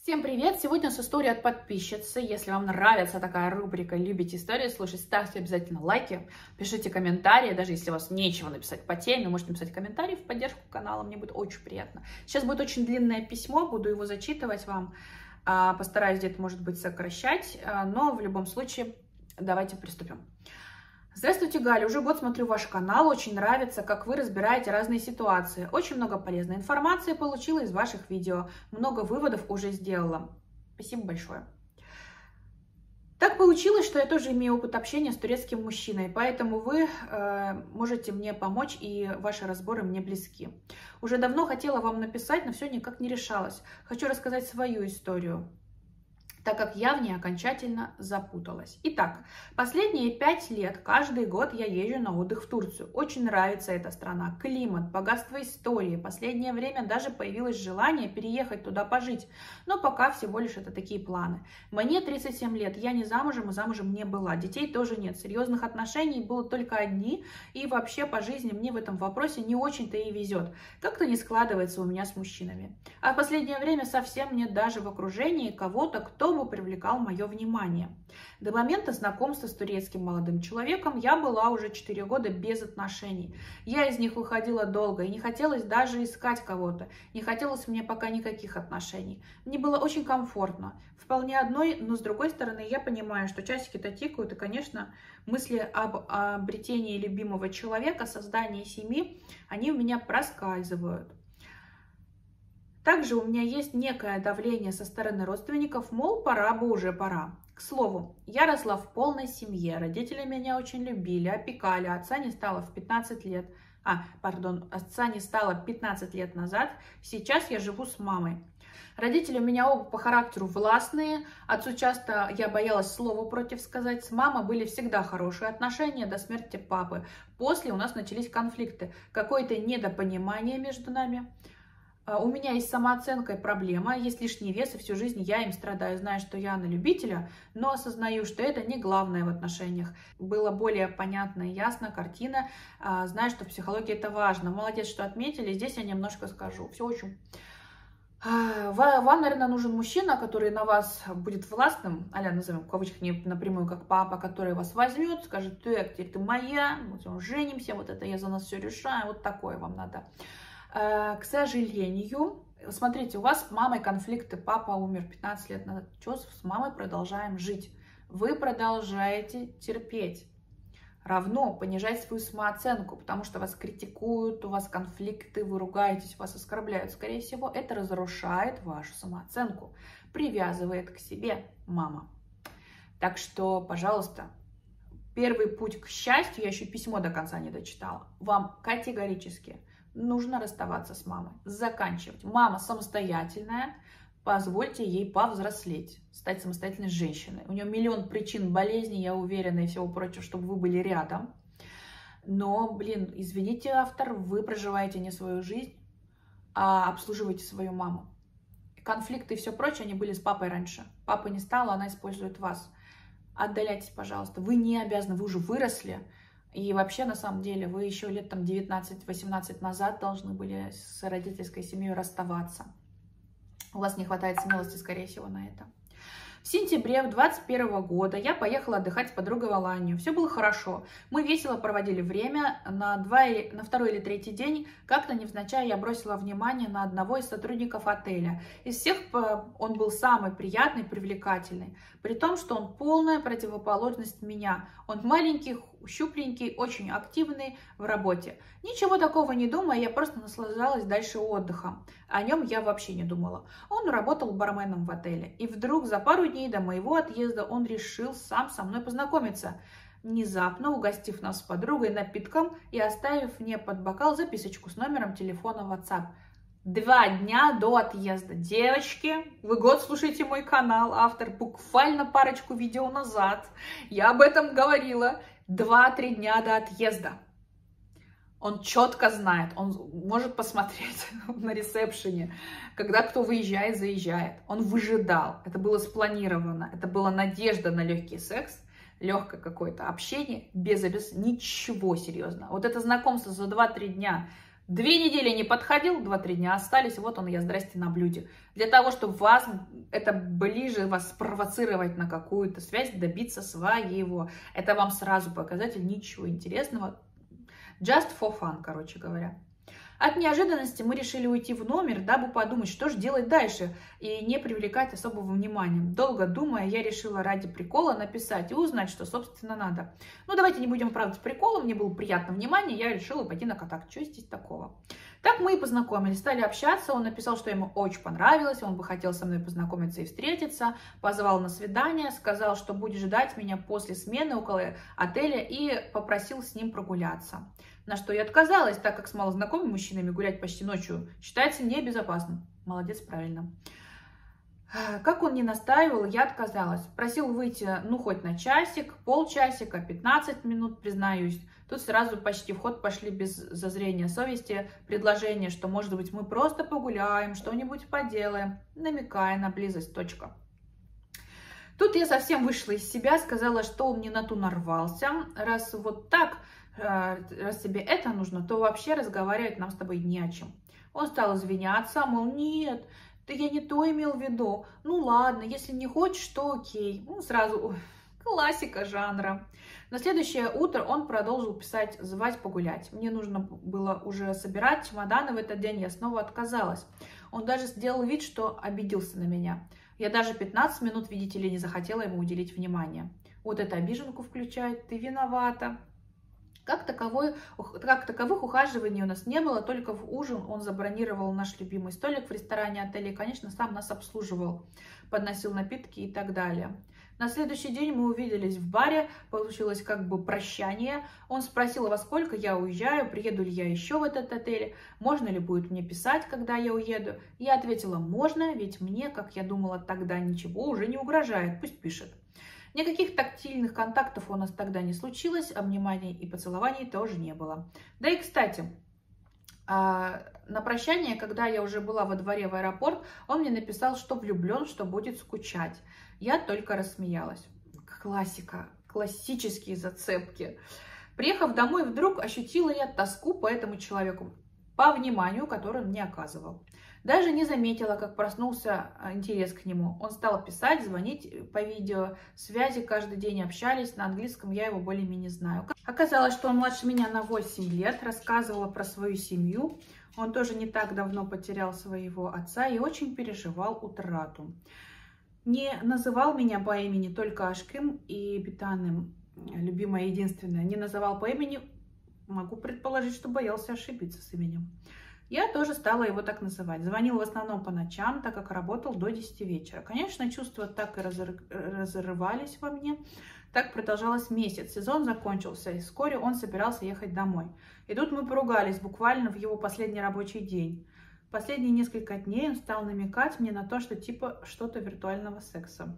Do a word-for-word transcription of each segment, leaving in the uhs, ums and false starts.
Всем привет! Сегодня с историей от подписчицы. Если вам нравится такая рубрика, любите истории слушать, ставьте обязательно лайки, пишите комментарии, даже если у вас нечего написать по теме, можете написать комментарий в поддержку канала, мне будет очень приятно. Сейчас будет очень длинное письмо, буду его зачитывать вам, постараюсь где-то, может быть, сокращать, но в любом случае давайте приступим. Здравствуйте, Галя. Уже год смотрю ваш канал. Очень нравится, как вы разбираете разные ситуации. Очень много полезной информации получила из ваших видео. Много выводов уже сделала. Спасибо большое. Так получилось, что я тоже имею опыт общения с турецким мужчиной, поэтому вы э, можете мне помочь, и ваши разборы мне близки. Уже давно хотела вам написать, но все никак не решалась. Хочу рассказать свою историю, так как я в ней окончательно запуталась. Итак, последние пять лет, каждый год я езжу на отдых в Турцию. Очень нравится эта страна, климат, богатство истории. Последнее время даже появилось желание переехать туда пожить, но пока всего лишь это такие планы. Мне тридцать семь лет, я не замужем и замужем не была, детей тоже нет, серьезных отношений было только одни, и вообще по жизни мне в этом вопросе не очень-то и везет. Как-то не складывается у меня с мужчинами. А в последнее время совсем нет даже в окружении кого-то, кто бы привлекал мое внимание. До момента знакомства с турецким молодым человеком я была уже четыре года без отношений. Я из них выходила долго, и не хотелось даже искать кого-то. Не хотелось мне пока никаких отношений. Мне было очень комфортно. Вполне одной, но с другой стороны я понимаю, что часики-то тикают, и, конечно, мысли об обретении любимого человека, создании семьи, они у меня проскальзывают. Также у меня есть некое давление со стороны родственников, мол, пора бы уже, пора. К слову, я росла в полной семье, родители меня очень любили, опекали, отца не стало в пятнадцать лет, а, пардон, отца не стало пятнадцать лет назад, сейчас я живу с мамой. Родители у меня оба по характеру властные, отцу часто я боялась слова против сказать, с мамой были всегда хорошие отношения до смерти папы. После у нас начались конфликты, какое-то недопонимание между нами. У меня есть с самооценкой проблема, есть лишний вес, и всю жизнь я им страдаю. Знаю, что я на любителя, но осознаю, что это не главное в отношениях. Было более понятно и ясно, картина. Знаю, что в психологии это важно. Молодец, что отметили. Здесь я немножко скажу. Все очень... Вам, наверное, нужен мужчина, который на вас будет властным, а-ля, назовем в кавычках не напрямую, как папа, который вас возьмет, скажет, ты, теперь ты моя, вот, женимся, вот это я за нас все решаю, вот такое вам надо. К сожалению, смотрите, у вас с мамой конфликты, папа умер пятнадцать лет назад, что с мамой продолжаем жить? Вы продолжаете терпеть, равно понижать свою самооценку, потому что вас критикуют, у вас конфликты, вы ругаетесь, вас оскорбляют. Скорее всего, это разрушает вашу самооценку, привязывает к себе мама. Так что, пожалуйста, первый путь к счастью, я еще письмо до конца не дочитала, вам категорически нужно расставаться с мамой, заканчивать. Мама самостоятельная, позвольте ей повзрослеть, стать самостоятельной женщиной. У нее миллион причин болезни, я уверена, и всего прочего, чтобы вы были рядом. Но, блин, извините, автор, вы проживаете не свою жизнь, а обслуживаете свою маму. Конфликты и все прочее, они были с папой раньше. Папы не стало, она использует вас. Отдаляйтесь, пожалуйста. Вы не обязаны, вы уже выросли. И вообще, на самом деле, вы еще лет там девятнадцать-восемнадцать назад должны были с родительской семьей расставаться. У вас не хватает смелости, скорее всего, на это. В сентябре двадцать первого года я поехала отдыхать с подругой в Аланию. Все было хорошо. Мы весело проводили время. На, два, на второй или третий день как-то невзначай я бросила внимание на одного из сотрудников отеля. Из всех он был самый приятный, привлекательный. При том, что он полная противоположность меня. Он маленький, щупленький, очень активный в работе. Ничего такого не думая, я просто наслаждалась дальше отдыхом. О нем я вообще не думала. Он работал барменом в отеле. И вдруг за пару дней до моего отъезда он решил сам со мной познакомиться. Внезапно угостив нас с подругой напитком и оставив мне под бокал записочку с номером телефона в WhatsApp. Два дня до отъезда. Девочки, вы год слушаете мой канал, автор буквально парочку видео назад. Я об этом говорила. Два-три дня до отъезда. Он четко знает, он может посмотреть на ресепшене, когда кто выезжает, заезжает. Он выжидал, это было спланировано, это была надежда на легкий секс, легкое какое-то общение, без обез, ничего серьезного. Вот это знакомство за два-три дня Две недели не подходил, два-три дня остались, вот он я, здрасте, на блюде. Для того, чтобы вас это ближе, вас спровоцировать на какую-то связь, добиться своего. Это вам сразу показатель, ничего интересного. Just for fun, короче говоря. От неожиданности мы решили уйти в номер, дабы подумать, что же делать дальше, и не привлекать особого внимания. Долго думая, я решила ради прикола написать и узнать, что, собственно, надо. Ну, давайте не будем оправдывать прикола, мне было приятно внимание, я решила пойти на контакт. Что здесь такого? Так мы и познакомились, стали общаться, он написал, что ему очень понравилось, он бы хотел со мной познакомиться и встретиться, позвал на свидание, сказал, что будет ждать меня после смены около отеля и попросил с ним прогуляться. На что я отказалась, так как с малознакомыми мужчинами гулять почти ночью считается небезопасным. Молодец, правильно. Как он не настаивал, я отказалась. Просил выйти, ну, хоть на часик, полчасика, пятнадцать минут, признаюсь. Тут сразу почти в ход пошли без зазрения совести предложения, что, может быть, мы просто погуляем, что-нибудь поделаем, намекая на близость. Точка. Тут я совсем вышла из себя, сказала, что он не на ту нарвался. Раз вот так, раз тебе это нужно, то вообще разговаривать нам с тобой не о чем. Он стал извиняться, мол, нет, да я не то имел в виду. Ну ладно, если не хочешь, то окей. Ну сразу классика жанра. На следующее утро он продолжил писать, звать погулять. Мне нужно было уже собирать чемоданы в этот день, я снова отказалась. Он даже сделал вид, что обиделся на меня. Я даже пятнадцать минут, видите ли, не захотела ему уделить внимание. Вот это обиженку включает, ты виновата. Как, таковой, как таковых ухаживаний у нас не было, только в ужин он забронировал наш любимый столик в ресторане отеля и, конечно, сам нас обслуживал, подносил напитки и так далее. На следующий день мы увиделись в баре, получилось как бы прощание. Он спросил, во сколько я уезжаю, приеду ли я еще в этот отель, можно ли будет мне писать, когда я уеду. Я ответила, можно, ведь мне, как я думала, тогда ничего уже не угрожает, пусть пишет. Никаких тактильных контактов у нас тогда не случилось, обниманий и поцелований тоже не было. Да и, кстати, на прощание, когда я уже была во дворе в аэропорт, он мне написал, что влюблен, что будет скучать. Я только рассмеялась. Классика, классические зацепки. Приехав домой, вдруг ощутила я тоску по этому человеку, по вниманию, которое он мне оказывал. Даже не заметила, как проснулся интерес к нему. Он стал писать, звонить по видео, связи каждый день общались. На английском я его более-менее знаю. Оказалось, что он младше меня на восемь лет, рассказывала про свою семью. Он тоже не так давно потерял своего отца и очень переживал утрату. Не называл меня по имени, только Ашкым и Битаным, любимая единственная. Не называл по имени, могу предположить, что боялся ошибиться с именем. Я тоже стала его так называть. Звонил в основном по ночам, так как работал до десяти вечера. Конечно, чувства так и разрывались во мне. Так продолжалось месяц. Сезон закончился, и вскоре он собирался ехать домой. И тут мы поругались буквально в его последний рабочий день. Последние несколько дней он стал намекать мне на то, что типа что-то виртуального секса.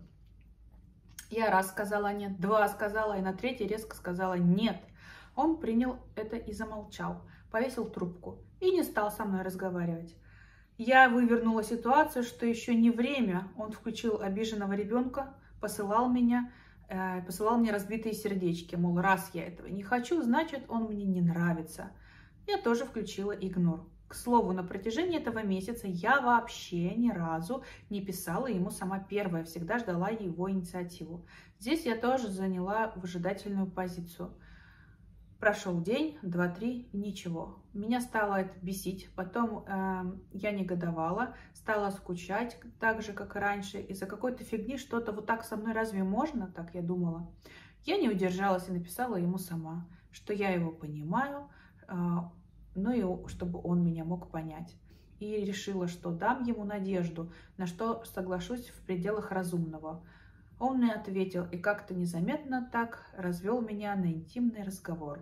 Я раз сказала нет, два сказала, и на третий резко сказала нет. Он принял это и замолчал, повесил трубку и не стал со мной разговаривать. Я вывернула ситуацию, что еще не время. Он включил обиженного ребенка, посылал меня, э, посылал мне разбитые сердечки, мол, раз я этого не хочу, значит, он мне не нравится. Я тоже включила игнор. К слову, на протяжении этого месяца я вообще ни разу не писала ему сама первая, всегда ждала его инициативу. Здесь я тоже заняла выжидательную позицию. Прошел день, два, три, ничего. Меня стало это бесить. Потом э, я негодовала, стала скучать, так же, как и раньше. Из-за какой-то фигни что-то вот так со мной разве можно? Так я думала. Я не удержалась и написала ему сама, что я его понимаю, э, ну и чтобы он меня мог понять. И решила, что дам ему надежду, на что соглашусь в пределах разумного. Он мне ответил и как-то незаметно так развел меня на интимный разговор.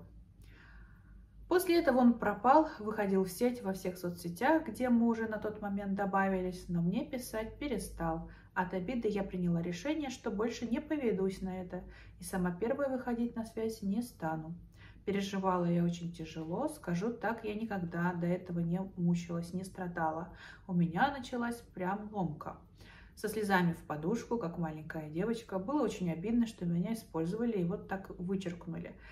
После этого он пропал, выходил в сеть во всех соцсетях, где мы уже на тот момент добавились, но мне писать перестал. От обиды я приняла решение, что больше не поведусь на это и сама первая выходить на связь не стану. Переживала я очень тяжело, скажу так, я никогда до этого не мучилась, не страдала. У меня началась прям ломка. Со слезами в подушку, как маленькая девочка. Было очень обидно, что меня использовали и вот так вычеркнули.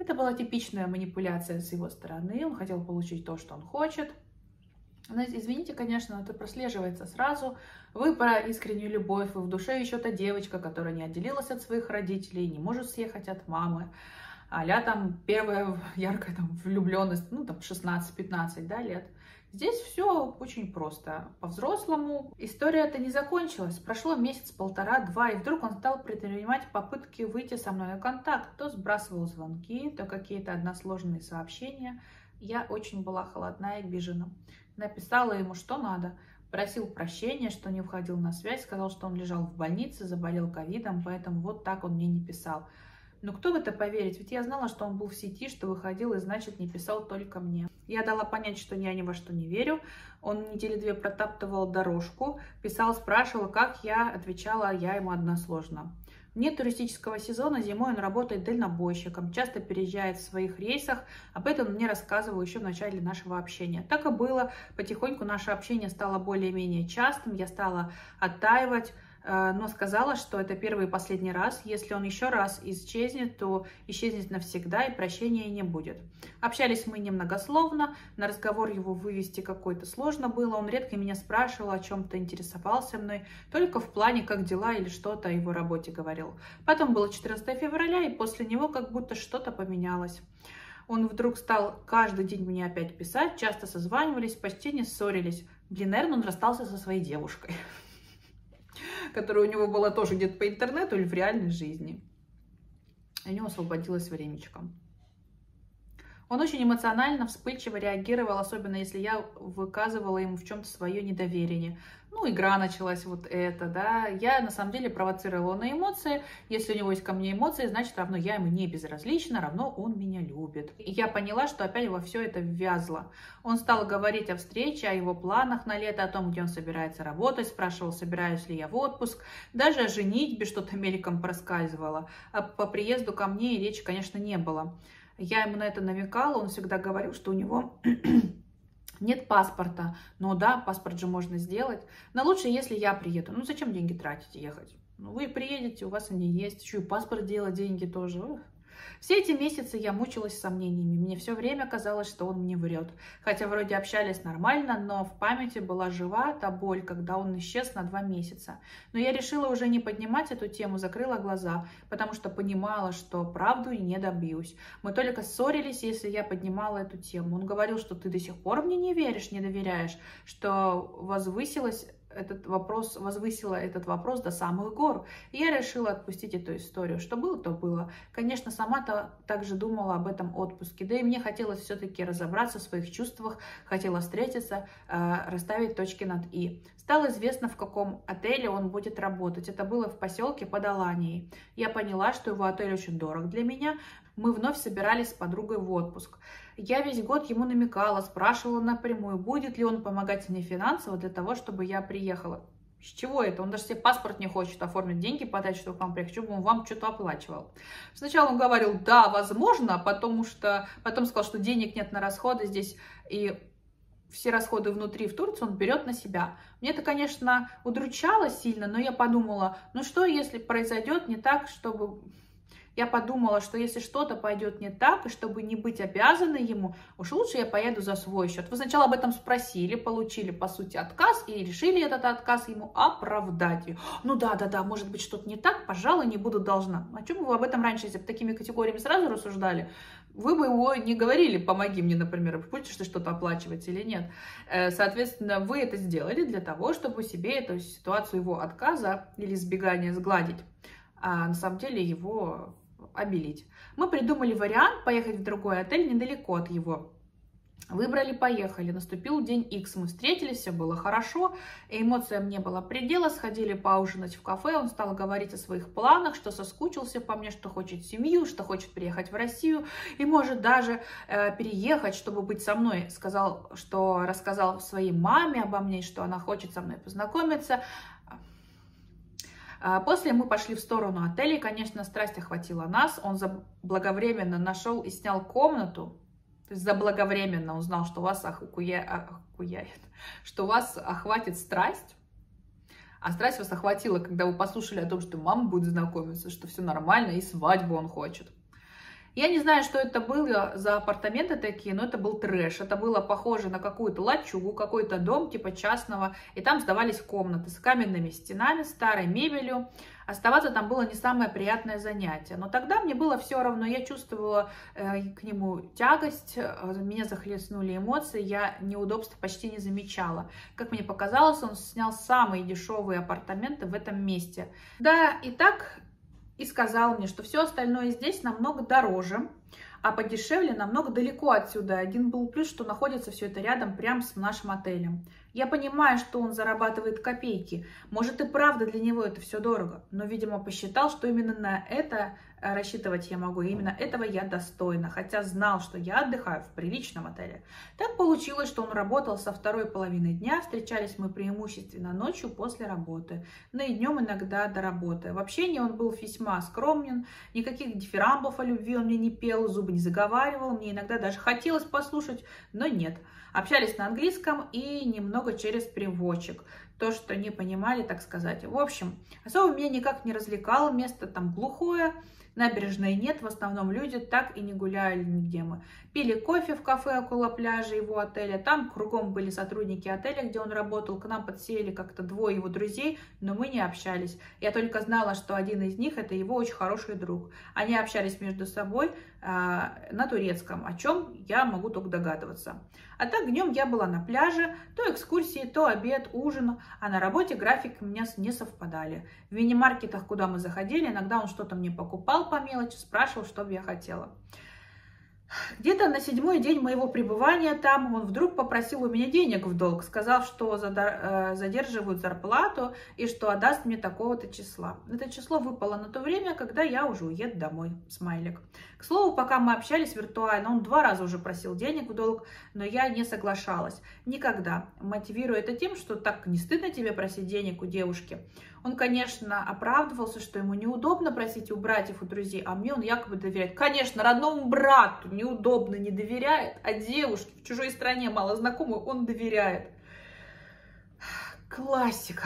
Это была типичная манипуляция с его стороны. Он хотел получить то, что он хочет. Но, извините, конечно, но это прослеживается сразу. Вы про искреннюю любовь, вы в душе еще та девочка, которая не отделилась от своих родителей, не может съехать от мамы. А-ля там первая яркая там, влюбленность, ну там шестнадцать-пятнадцать, да, лет. Здесь все очень просто. По-взрослому история-то не закончилась. Прошло месяц, полтора, два, и вдруг он стал предпринимать попытки выйти со мной на контакт. То сбрасывал звонки, то какие-то односложные сообщения. Я очень была холодна и обижена. Написала ему, что надо. Просил прощения, что не входил на связь. Сказал, что он лежал в больнице, заболел ковидом, поэтому вот так он мне не писал. Но кто в это поверит? Ведь я знала, что он был в сети, что выходил и, значит, не писал только мне. Я дала понять, что я ни во что не верю. Он недели две протаптывал дорожку, писал, спрашивал, как я, отвечала, а я ему односложно. Вне туристического сезона зимой он работает дальнобойщиком, часто переезжает в своих рейсах. Об этом он мне рассказывал еще в начале нашего общения. Так и было. Потихоньку наше общение стало более-менее частым, я стала оттаивать, но сказала, что это первый и последний раз. Если он еще раз исчезнет, то исчезнет навсегда и прощения не будет. Общались мы немногословно, на разговор его вывести какой-то сложно было. Он редко меня спрашивал, о чем-то интересовался мной, только в плане, как дела или что-то о его работе говорил. Потом было четырнадцатое февраля, и после него как будто что-то поменялось. Он вдруг стал каждый день мне опять писать, часто созванивались, почти не ссорились. Блин, наверное, он расстался со своей девушкой, которая у него была тоже где-то по интернету или в реальной жизни. И у него освободилось времечко. Он очень эмоционально, вспыльчиво реагировал, особенно если я выказывала ему в чем-то свое недоверие. Ну, игра началась вот это, да. Я, на самом деле, провоцировала на эмоции. Если у него есть ко мне эмоции, значит, равно я ему не безразлична, равно он меня любит. И я поняла, что опять во все это ввязла. Он стал говорить о встрече, о его планах на лето, о том, где он собирается работать, спрашивал, собираюсь ли я в отпуск. Даже о женитьбе что-то мельком проскальзывало. А по приезду ко мне речи, конечно, не было. Я ему на это намекала, он всегда говорил, что у него нет паспорта. Ну да, паспорт же можно сделать. Но лучше, если я приеду. Ну зачем деньги тратить, ехать? Ну вы приедете, у вас они есть. Еще и паспорт делать, деньги тоже. Все эти месяцы я мучилась сомнениями. Мне все время казалось, что он мне врет. Хотя вроде общались нормально, но в памяти была жива та боль, когда он исчез на два месяца. Но я решила уже не поднимать эту тему, закрыла глаза, потому что понимала, что правду не добьюсь. Мы только ссорились, если я поднимала эту тему. Он говорил, что ты до сих пор мне не веришь, не доверяешь, что возвысилась... Этот вопрос, возвысила этот вопрос до самых гор. И я решила отпустить эту историю. Что было, то было. Конечно, сама-то также думала об этом отпуске. Да и мне хотелось все-таки разобраться в своих чувствах. Хотела встретиться, э, расставить точки над «и». Стало известно, в каком отеле он будет работать. Это было в поселке под Аланией. Я поняла, что его отель очень дорог для меня. Мы вновь собирались с подругой в отпуск. Я весь год ему намекала, спрашивала напрямую, будет ли он помогать мне финансово для того, чтобы я приехала. С чего это? Он даже себе паспорт не хочет оформить, деньги подать, чтобы к вам приехать, чтобы он вам что-то оплачивал. Сначала он говорил, да, возможно, потому что потом сказал, что денег нет на расходы здесь, и все расходы внутри в Турции он берет на себя. Мне это, конечно, удручало сильно, но я подумала, ну что, если произойдет не так, чтобы... Я подумала, что если что-то пойдет не так, и чтобы не быть обязанной ему, уж лучше я поеду за свой счет. Вы сначала об этом спросили, получили, по сути, отказ, и решили этот отказ ему оправдать. Ну да, да, да, может быть, что-то не так, пожалуй, не буду должна. А чем вы об этом раньше, если бы такими категориями сразу рассуждали, вы бы его не говорили, помоги мне, например, будешь ты что-то оплачивать или нет. Соответственно, вы это сделали для того, чтобы себе эту ситуацию его отказа или сбегания сгладить. А на самом деле его обелить. Мы придумали вариант поехать в другой отель недалеко от его. Выбрали, поехали. Наступил день Икс. Мы встретились, все было хорошо. Эмоциям не было предела. Сходили поужинать в кафе. Он стал говорить о своих планах, что соскучился по мне, что хочет семью, что хочет приехать в Россию и может даже э, переехать, чтобы быть со мной. Сказал, что рассказал своей маме обо мне, что она хочет со мной познакомиться. После мы пошли в сторону отеля, конечно, страсть охватила нас. Он заблаговременно нашел и снял комнату. То есть заблаговременно узнал, что вас охуя... охуяет, что вас охватит страсть. А страсть вас охватила, когда вы послушали о том, что мама будет знакомиться, что все нормально, и свадьбу он хочет. Я не знаю, что это было за апартаменты такие, но это был трэш. Это было похоже на какую-то лачугу, какой-то дом типа частного. И там сдавались комнаты с каменными стенами, старой мебелью. Оставаться там было не самое приятное занятие. Но тогда мне было все равно. Я чувствовала э, к нему тягость, меня захлестнули эмоции, я неудобства почти не замечала. Как мне показалось, он снял самые дешевые апартаменты в этом месте. Да, и так... И сказал мне, что все остальное здесь намного дороже, а подешевле намного далеко отсюда. Один был плюс, что находится все это рядом, прямо с нашим отелем. Я понимаю, что он зарабатывает копейки. Может и правда для него это все дорого. Но, видимо, посчитал, что именно на это рассчитывать я могу. И именно этого я достойна. Хотя знал, что я отдыхаю в приличном отеле. Так получилось, что он работал со второй половины дня. Встречались мы преимущественно ночью после работы. Но и днем иногда до работы. В общении он был весьма скромен. Никаких дифирамбов о любви он мне не пел, зубы не заговаривал. Мне иногда даже хотелось послушать, но нет. Общались на английском и немного через переводчик. То, что не понимали, так сказать. В общем, особо меня никак не развлекало. Место там глухое, набережной нет. В основном люди так и не гуляли нигде мы. Пили кофе в кафе около пляжа его отеля. Там кругом были сотрудники отеля, где он работал. К нам подсели как-то двое его друзей, но мы не общались. Я только знала, что один из них — это его очень хороший друг. Они общались между собой э, на турецком, о чем я могу только догадываться. А так днем я была на пляже, то экскурсии, то обед, ужин, а на работе график у меня не совпадали. В мини-маркетах, куда мы заходили, иногда он что-то мне покупал по мелочи, спрашивал, что бы я хотела. Где-то на седьмой день моего пребывания там он вдруг попросил у меня денег в долг, сказав, что задерживают зарплату и что отдаст мне такого-то числа. Это число выпало на то время, когда я уже уеду домой. Смайлик. К слову, пока мы общались виртуально, он два раза уже просил денег в долг, но я не соглашалась. Никогда. Мотивируя это тем, что так не стыдно тебе просить денег у девушки. Он, конечно, оправдывался, что ему неудобно просить у братьев, у друзей, а мне он якобы доверяет. Конечно, родному брату неудобно не доверяет, а девушке в чужой стране малознакомой он доверяет. Классика.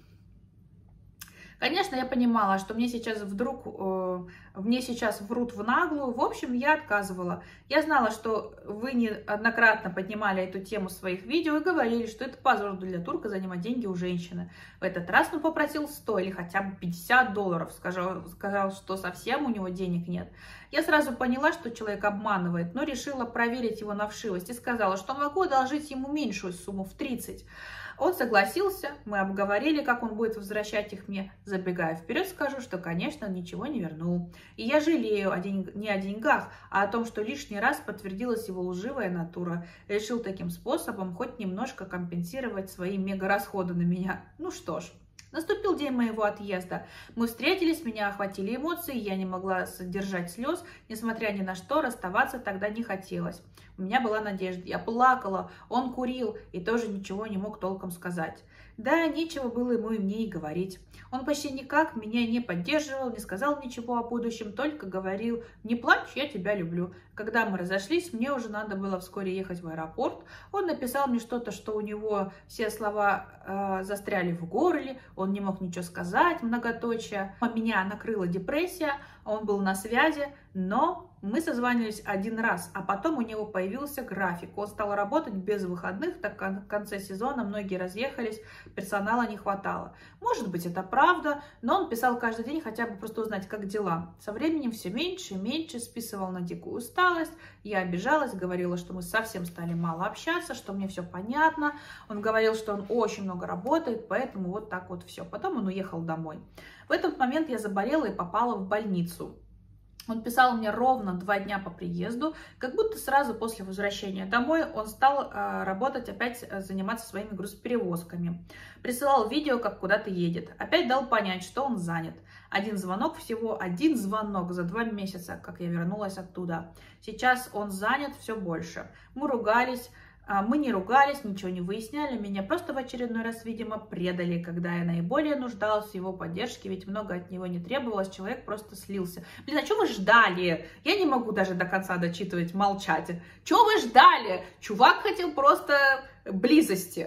Конечно, я понимала, что мне сейчас вдруг, э, мне сейчас врут в наглую. В общем, я отказывала. Я знала, что вы неоднократно поднимали эту тему в своих видео и говорили, что это позор для турка занимать деньги у женщины. В этот раз он попросил сто или хотя бы пятьдесят долларов. Сказал, сказал, что совсем у него денег нет. Я сразу поняла, что человек обманывает, но решила проверить его на вшивость и сказала, что могу одолжить ему меньшую сумму в тридцать. Он согласился, мы обговорили, как он будет возвращать их мне. Забегая вперед, скажу, что, конечно, он ничего не вернул. И я жалею о деньг... не о деньгах, а о том, что лишний раз подтвердилась его лживая натура. Решил таким способом хоть немножко компенсировать свои мега-расходы на меня. Ну что ж. Наступил день моего отъезда. Мы встретились, меня охватили эмоции, я не могла сдержать слез. Несмотря ни на что, расставаться тогда не хотелось. У меня была надежда. Я плакала, он курил и тоже ничего не мог толком сказать. Да, нечего было ему и мне и говорить. Он почти никак меня не поддерживал, не сказал ничего о будущем, только говорил: «Не плачь, я тебя люблю». Когда мы разошлись, мне уже надо было вскоре ехать в аэропорт. Он написал мне что-то, что у него все слова э, застряли в горле, он не мог ничего сказать, многоточие. Меня накрыла депрессия, он был на связи, но мы созванивались один раз, а потом у него появился график. Он стал работать без выходных, так как в конце сезона многие разъехались, персонала не хватало. Может быть, это правда, но он писал каждый день, хотя бы просто узнать, как дела. Со временем все меньше и меньше, списывал на дикую усталость. Я обижалась, говорила, что мы совсем стали мало общаться, что мне все понятно. Он говорил, что он очень много работает, поэтому вот так вот все. Потом он уехал домой. В этот момент я заболела и попала в больницу. Он писал мне ровно два дня по приезду, как будто сразу после возвращения домой он стал э, работать, опять э, заниматься своими грузоперевозками. Присылал видео, как куда-то едет. Опять дал понять, что он занят. Один звонок, всего один звонок за два месяца, как я вернулась оттуда. Сейчас он занят все больше. Мы ругались. Мы не ругались, ничего не выясняли, меня просто в очередной раз, видимо, предали, когда я наиболее нуждалась в его поддержке, ведь много от него не требовалось, человек просто слился. Блин, а что вы ждали? Я не могу даже до конца дочитывать, молчать. Что вы ждали? Чувак хотел просто близости.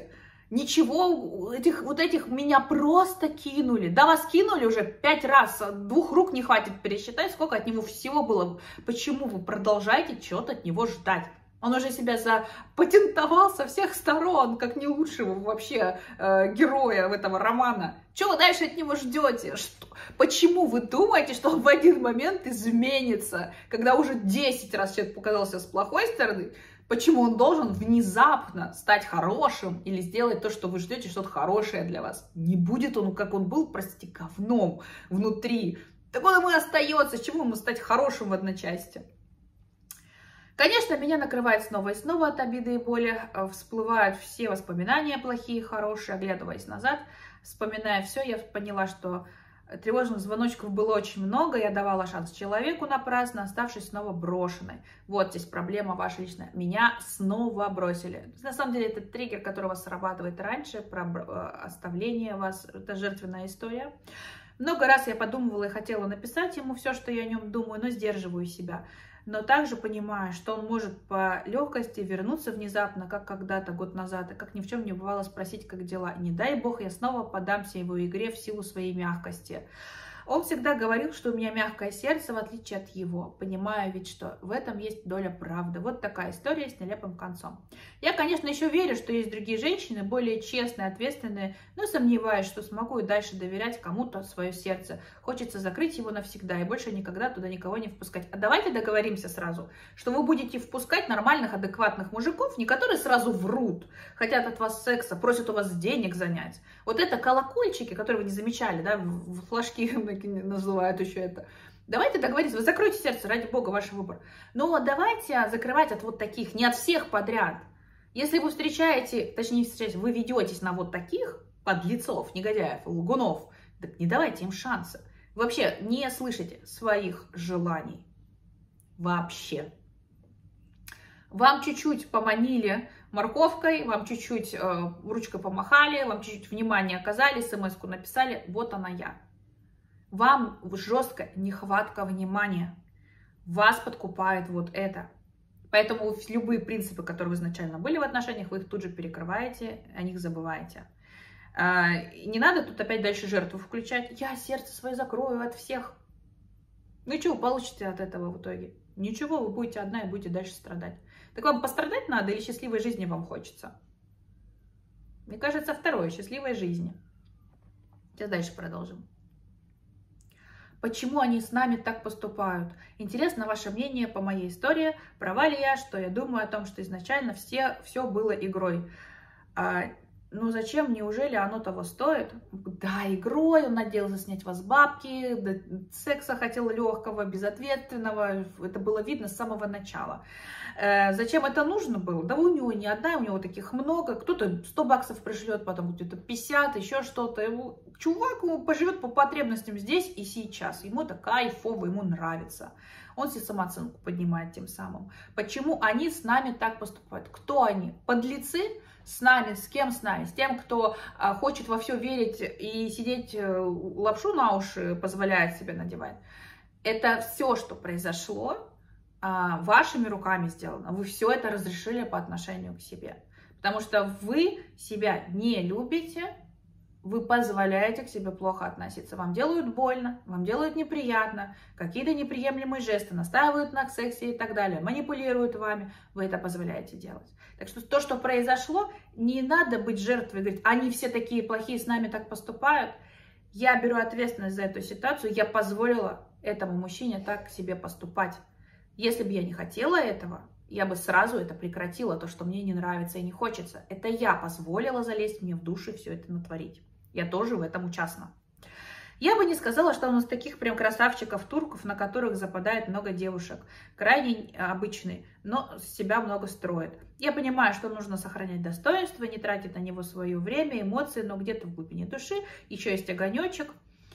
Ничего, этих, вот этих меня просто кинули. Да, вас кинули уже пять раз, двух рук не хватит пересчитать, сколько от него всего было. Почему вы продолжаете что-то от него ждать? Он уже себя запатентовал со всех сторон, как не лучшего вообще э, героя этого романа. Что вы дальше от него ждете? Что? Почему вы думаете, что он в один момент изменится, когда уже десять раз человек показался с плохой стороны? Почему он должен внезапно стать хорошим или сделать то, что вы ждете, что-то хорошее для вас? Не будет он, как он был, простите, говном внутри. Так он ему и остается. С чего ему стать хорошим в одночасье? Конечно, меня накрывает снова и снова от обиды и боли. Всплывают все воспоминания плохие и хорошие. Оглядываясь назад, вспоминая все, я поняла, что тревожных звоночков было очень много, я давала шанс человеку напрасно, оставшись снова брошенной. Вот здесь проблема ваша личная. Меня снова бросили. На самом деле это триггер, который у вас срабатывает раньше, про оставление вас, это жертвенная история. Много раз я подумывала и хотела написать ему все, что я о нем думаю, но сдерживаю себя. Но также понимаю, что он может по легкости вернуться внезапно, как когда-то год назад, и как ни в чем не бывало спросить, как дела. И не дай бог, я снова подамся его игре в силу своей мягкости. Он всегда говорил, что у меня мягкое сердце, в отличие от его. Понимаю ведь, что в этом есть доля правды. Вот такая история с нелепым концом. Я, конечно, еще верю, что есть другие женщины, более честные, ответственные, но сомневаюсь, что смогу и дальше доверять кому-то свое сердце. Хочется закрыть его навсегда и больше никогда туда никого не впускать. А давайте договоримся сразу, что вы будете впускать нормальных, адекватных мужиков, не которые сразу врут, хотят от вас секса, просят у вас денег занять. Вот это колокольчики, которые вы не замечали, да, в флажки называют еще это. Давайте договоримся, вы закройте сердце, ради бога, ваш выбор. Но давайте закрывать от вот таких, не от всех подряд. Если вы встречаете, точнее не встречаете, вы ведетесь на вот таких подлецов, негодяев, лгунов, так не давайте им шанса. Вообще не слышите своих желаний. Вообще. Вам чуть-чуть поманили морковкой, вам чуть-чуть э, ручкой помахали, вам чуть-чуть внимание оказали, смс-ку написали, вот она я. Вам жесткая нехватка внимания. Вас подкупает вот это. Поэтому любые принципы, которые изначально были в отношениях, вы их тут же перекрываете, о них забываете. Не надо тут опять дальше жертву включать. Я сердце свое закрою от всех. Ну и что вы получите от этого в итоге? Ничего, вы будете одна и будете дальше страдать. Так вам пострадать надо или счастливой жизни вам хочется? Мне кажется, второе, счастливой жизни. Сейчас дальше продолжим. Почему они с нами так поступают? Интересно ваше мнение по моей истории. Права ли я, что я думаю о том, что изначально все, все было игрой? А, ну зачем, неужели оно того стоит? Да, игрой, он надеялся снять вас бабки, да, секса хотел легкого, безответственного. Это было видно с самого начала. Э, зачем это нужно было? Да у него не одна, у него таких много. Кто-то сто баксов пришлет, потом где-то пятьдесят, еще что-то. Чувак поживет по потребностям здесь и сейчас. Ему это кайфово, ему нравится. Он себе самооценку поднимает тем самым. Почему они с нами так поступают? Кто они? Подлецы? С нами, с кем с нами? С тем, кто а, хочет во все верить и сидеть, лапшу на уши позволяет себе надевать. Это все, что произошло, а, вашими руками сделано. Вы все это разрешили по отношению к себе. Потому что вы себя не любите, вы позволяете к себе плохо относиться. Вам делают больно, вам делают неприятно, какие-то неприемлемые жесты, настаивают на сексе и так далее, манипулируют вами, вы это позволяете делать. Так что то, что произошло, не надо быть жертвой, говорить, они все такие плохие, с нами так поступают. Я беру ответственность за эту ситуацию, я позволила этому мужчине так к себе поступать. Если бы я не хотела этого, я бы сразу это прекратила, то, что мне не нравится и не хочется. Это я позволила залезть мне в душу и все это натворить. Я тоже в этом участна. Я бы не сказала, что у нас таких прям красавчиков-турков, на которых западает много девушек. Крайне обычный, но себя много строит. Я понимаю, что нужно сохранять достоинство, не тратить на него свое время, эмоции, но где-то в глубине души еще есть огонечек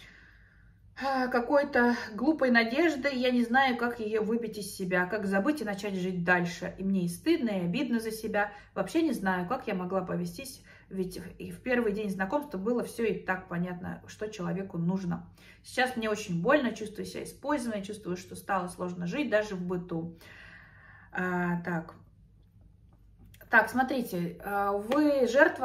какой-то глупой надежды. Я не знаю, как ее выбить из себя, как забыть и начать жить дальше. И мне и стыдно, и обидно за себя. Вообще не знаю, как я могла повестись. Ведь и в первый день знакомства было все и так понятно, что человеку нужно. Сейчас мне очень больно, чувствую себя использованной, чувствую, что стало сложно жить даже в быту. А, так. так, смотрите, вы жертва,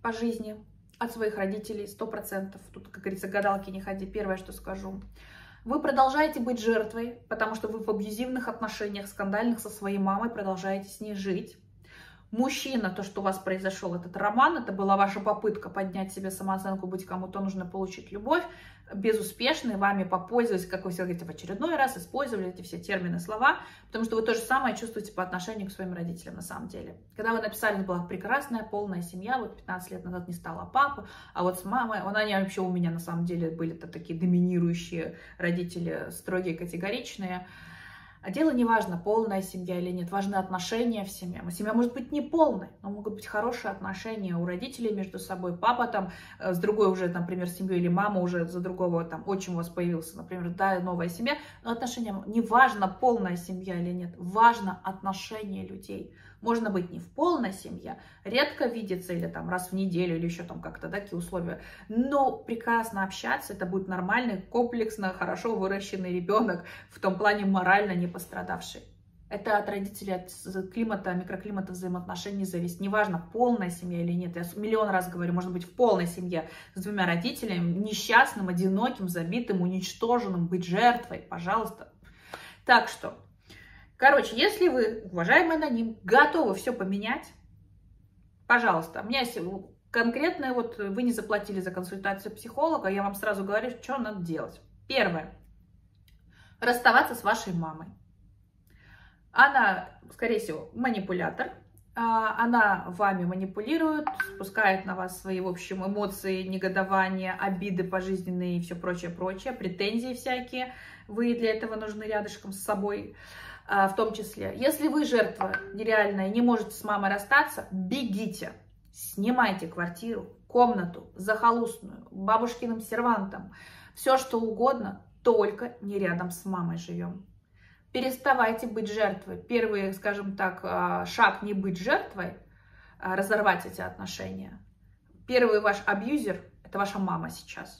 по жизни от своих родителей, сто процентов. Тут, как говорится, гадалки не ходи, первое, что скажу. Вы продолжаете быть жертвой, потому что вы в абьюзивных отношениях, скандальных со своей мамой, продолжаете с ней жить. Мужчина, то, что у вас произошел этот роман, это была ваша попытка поднять себе самооценку, быть кому-то нужно, получить любовь, безуспешный, вами попользовались, как вы все говорите, в очередной раз, использовали эти все термины, слова, потому что вы то же самое чувствуете по отношению к своим родителям на самом деле. Когда вы написали, была прекрасная, полная семья, вот пятнадцать лет назад не стала папы, а вот с мамой, он, они вообще у меня на самом деле были-то такие доминирующие родители, строгие, категоричные. А дело не важно, полная семья или нет, важны отношения в семье. Семья может быть не полной, но могут быть хорошие отношения у родителей между собой. Папа там с другой уже, например, семьей, или мама уже за другого там отчим у вас появился, например, да, новая семья. Но отношения, не важно, полная семья или нет, важно отношение людей. Можно быть не в полной семье, редко видеться или там раз в неделю, или еще там как-то, да, такие условия. Но прекрасно общаться, это будет нормальный, комплексно, хорошо выращенный ребенок, в том плане морально не пострадавший. Это от родителей, от климата, микроклимата взаимоотношений зависит. Неважно, полная семья или нет. Я миллион раз говорю, можно быть в полной семье с двумя родителями, несчастным, одиноким, забитым, уничтоженным, быть жертвой, пожалуйста. Так что... Короче, если вы, уважаемый аноним, готовы все поменять, пожалуйста, у меня есть конкретное, вот вы не заплатили за консультацию психолога, я вам сразу говорю, что надо делать. Первое. Расставаться с вашей мамой. Она, скорее всего, манипулятор, она вами манипулирует, спускает на вас свои, в общем, эмоции, негодования, обиды пожизненные и все прочее-прочее, претензии всякие. Вы для этого нужны рядышком с собой. В том числе, если вы жертва нереальная, не можете с мамой расстаться, бегите, снимайте квартиру, комнату, захолустную, бабушкиным сервантом, все что угодно, только не рядом с мамой живем. Переставайте быть жертвой. Первый, скажем так, шаг не быть жертвой, разорвать эти отношения. Первый ваш абьюзер – это ваша мама сейчас.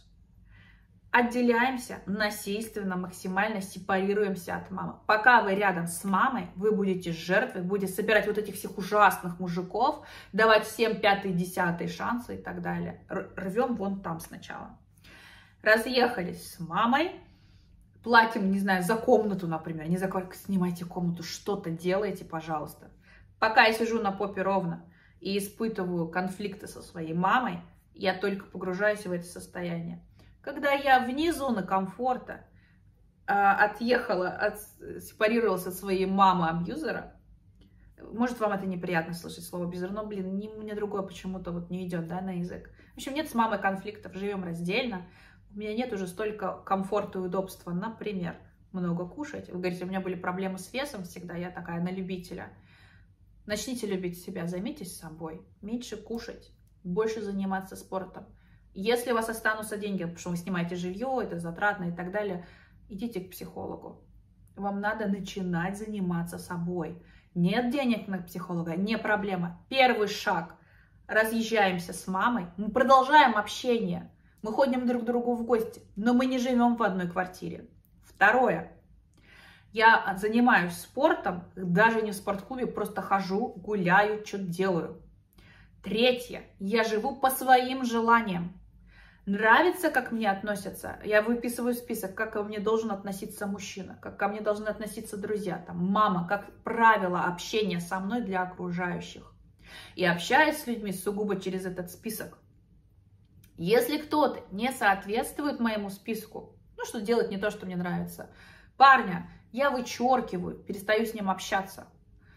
Отделяемся насильственно, максимально сепарируемся от мамы. Пока вы рядом с мамой, вы будете жертвой, будете собирать вот этих всех ужасных мужиков, давать всем пятый, десятый шансы и так далее. Рвем вон там сначала. Разъехались с мамой, платим, не знаю, за комнату, например, не за квартиру, снимайте комнату, что-то делайте, пожалуйста. Пока я сижу на попе ровно и испытываю конфликты со своей мамой, я только погружаюсь в это состояние. Когда я вне зоны комфорта э, отъехала, от, сепарировалась от своей мамы-абьюзера, может, вам это неприятно слышать слово абьюзер, но, блин, не, мне другое почему-то вот не идет, да, на язык. В общем, нет с мамой конфликтов, живем раздельно. У меня нет уже столько комфорта и удобства, например, много кушать. Вы говорите, у меня были проблемы с весом всегда, я такая на любителя. Начните любить себя, займитесь собой, меньше кушать, больше заниматься спортом. Если у вас останутся деньги, потому что вы снимаете жилье, это затратно и так далее, идите к психологу. Вам надо начинать заниматься собой. Нет денег на психолога, не проблема. Первый шаг. Разъезжаемся с мамой, мы продолжаем общение, мы ходим друг к другу в гости, но мы не живем в одной квартире. Второе. Я занимаюсь спортом, даже не в спортклубе, просто хожу, гуляю, что-то делаю. Третье. Я живу по своим желаниям. Нравится, как мне относятся? Я выписываю список, как ко мне должен относиться мужчина, как ко мне должны относиться друзья, там, мама, как правило общения со мной для окружающих. И общаюсь с людьми сугубо через этот список. Если кто-то не соответствует моему списку, ну что делать не то, что мне нравится, парня я вычеркиваю, перестаю с ним общаться.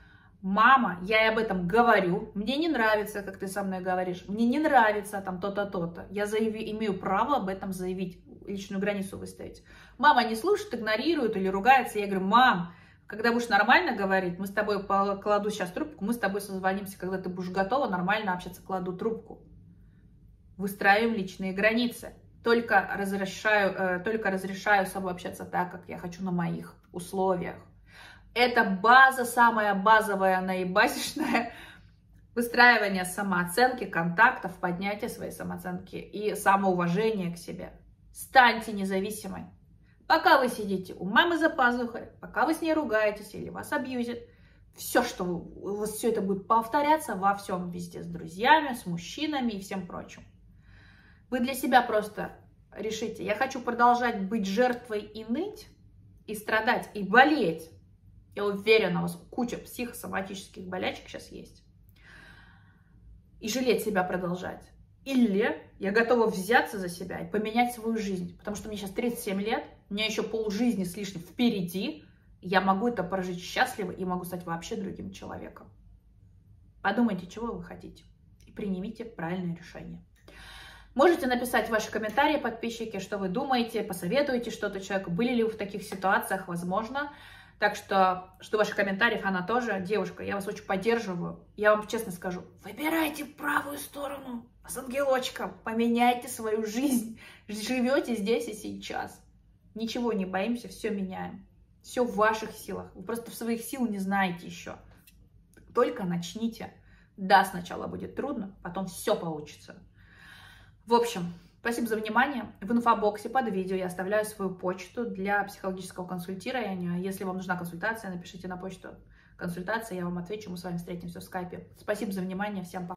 Мама, я и об этом говорю, мне не нравится, как ты со мной говоришь, мне не нравится там то-то, то-то. Я заяви, имею право об этом заявить, личную границу выставить. Мама не слушает, игнорирует или ругается. Я говорю, мам, когда будешь нормально говорить, мы с тобой, кладу сейчас трубку, мы с тобой созвонимся, когда ты будешь готова нормально общаться, кладу трубку. Выстраиваем личные границы. Только разрешаю, э, только разрешаю с собой общаться так, как я хочу на моих условиях. Это база, самая базовая, наибазичная, выстраивание самооценки, контактов, поднятие своей самооценки и самоуважения к себе. Станьте независимой. Пока вы сидите у мамы за пазухой, пока вы с ней ругаетесь или вас абьюзит, все, что у вас все это будет повторяться во всем везде, с друзьями, с мужчинами и всем прочим. Вы для себя просто решите, я хочу продолжать быть жертвой и ныть, и страдать, и болеть. Я уверена, у вас куча психосоматических болячек сейчас есть. И жалеть себя продолжать. Или я готова взяться за себя и поменять свою жизнь. Потому что мне сейчас тридцать семь лет, у меня еще полжизни с лишним впереди. Я могу это прожить счастливо и могу стать вообще другим человеком. Подумайте, чего вы хотите. И примите правильное решение. Можете написать ваши комментарии, подписчики, что вы думаете, посоветуете что-то человеку. Были ли вы в таких ситуациях, возможно. Так что жду ваших комментариев, она тоже. Девушка, я вас очень поддерживаю. Я вам честно скажу, выбирайте правую сторону с ангелочком. Поменяйте свою жизнь. Живете здесь и сейчас. Ничего не боимся, все меняем. Все в ваших силах. Вы просто в своих сил не знаете еще. Только начните. Да, сначала будет трудно, потом все получится. В общем, спасибо за внимание. В инфобоксе под видео я оставляю свою почту для психологического консультирования. Если вам нужна консультация, напишите на почту консультация, я вам отвечу. Мы с вами встретимся в скайпе. Спасибо за внимание. Всем пока.